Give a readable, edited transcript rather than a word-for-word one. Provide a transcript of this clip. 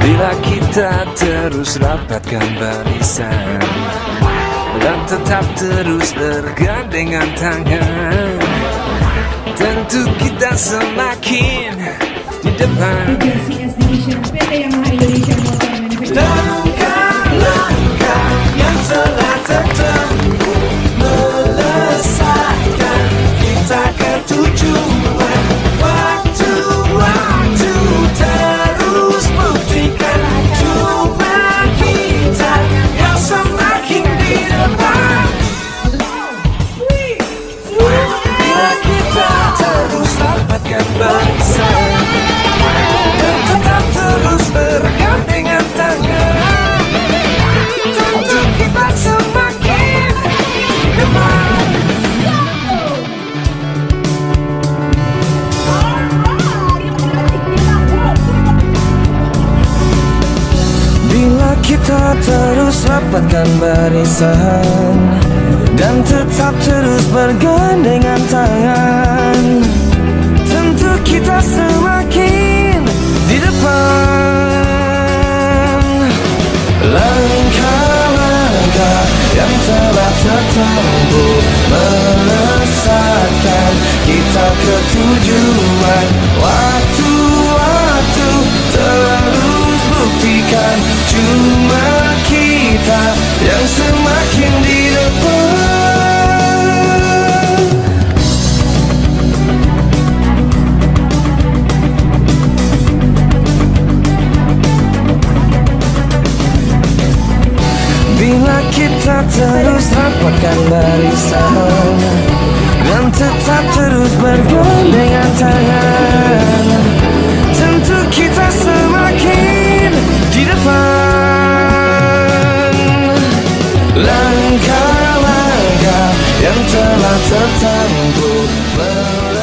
Bila kita terus rapatkan barisan dan tetap terus bergandengan tangan, tentu kita semakin di depan. PT Yamaha Indonesia Motor Manufacturing. Langkah-langkah yang telah tertempuh melesatkan kita ke tujuan. Waktu-waktu terus buktikan cuma kita yang semakin di depan. Bila kita terus rapatkan barisan dan tetap terus bergandengan tangan, tentu kita semakin depan. Bila kita terus rapatkan barisan dan tetap terus bergandengan tangan, tentu kita semakin di depan. Langkah-langkah yang telah tertempuh melesatkan kita ke tujuan. Waktu-waktu terus buktikan cuma kita yang semakin di depan. Bila kita terus rapatkan barisan dan tetap terus bergandengan tangan, tentu kita semakin di depan. Langkah-langkah yang telah tertempuh